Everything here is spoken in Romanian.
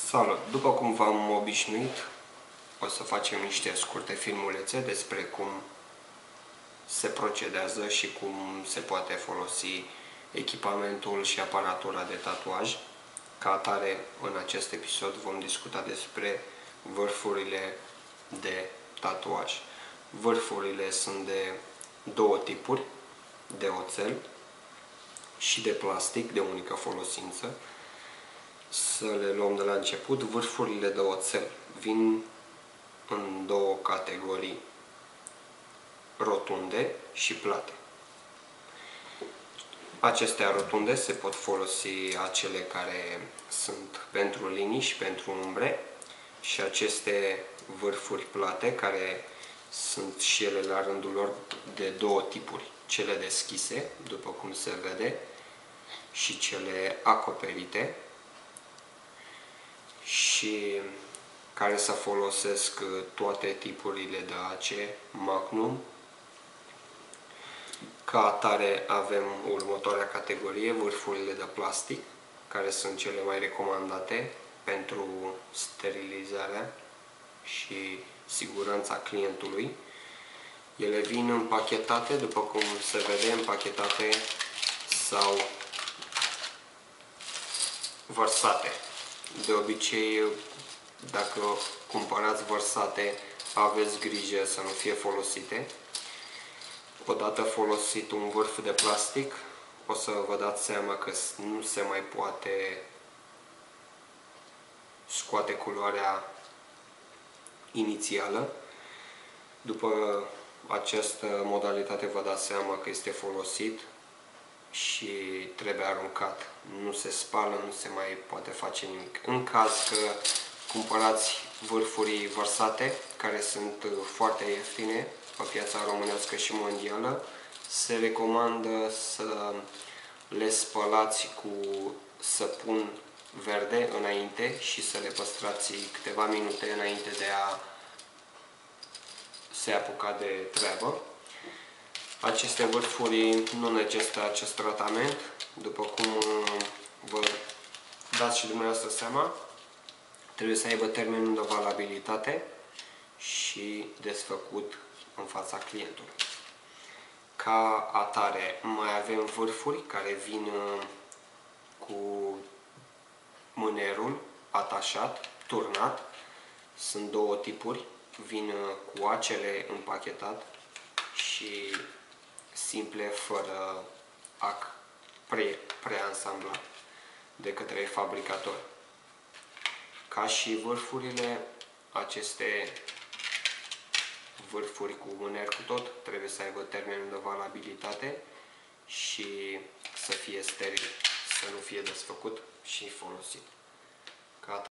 Salut! După cum v-am obișnuit, o să facem niște scurte filmulețe despre cum se procedează și cum se poate folosi echipamentul și aparatura de tatuaj. Ca atare, în acest episod vom discuta despre vârfurile de tatuaj. Vârfurile sunt de două tipuri, de oțel și de plastic de unică folosință. Să le luăm de la început. Vârfurile de oțel vin în două categorii, rotunde și plate. Acestea rotunde se pot folosi acele care sunt pentru linii și pentru umbre și aceste vârfuri plate care sunt și ele la rândul lor de două tipuri, cele deschise, după cum se vede, și cele acoperite, și care să folosesc toate tipurile de ace Magnum. Ca atare avem următoarea categorie, vârfurile de plastic, care sunt cele mai recomandate pentru sterilizarea și siguranța clientului. Ele vin împachetate, după cum se vede, împachetate sau vărsate. De obicei, dacă cumpărați vărsate, aveți grijă să nu fie folosite. Odată folosit un vârf de plastic, o să vă dați seama că nu se mai poate scoate culoarea inițială. După această modalitate vă dați seama că este folosit și trebuie aruncat. Nu se spală, nu se mai poate face nimic. În caz că cumpărați vârfuri vărsate, care sunt foarte ieftine pe piața românească și mondială, se recomandă să le spălați cu săpun verde înainte și să le păstrați câteva minute înainte de a se apuca de treabă. Aceste vârfuri nu necesită acest tratament, după cum vă dați și dumneavoastră seama. Trebuie să aibă termenul de valabilitate și desfăcut în fața clientului. Ca atare, mai avem vârfuri care vin cu mânerul atașat, turnat. Sunt două tipuri. Vin cu acele împachetat și simple, fără ac preansamblat de către fabricator. Ca și vârfurile, aceste vârfuri cu mâner cu tot trebuie să aibă termenul de valabilitate și să fie steril, să nu fie desfăcut și folosit.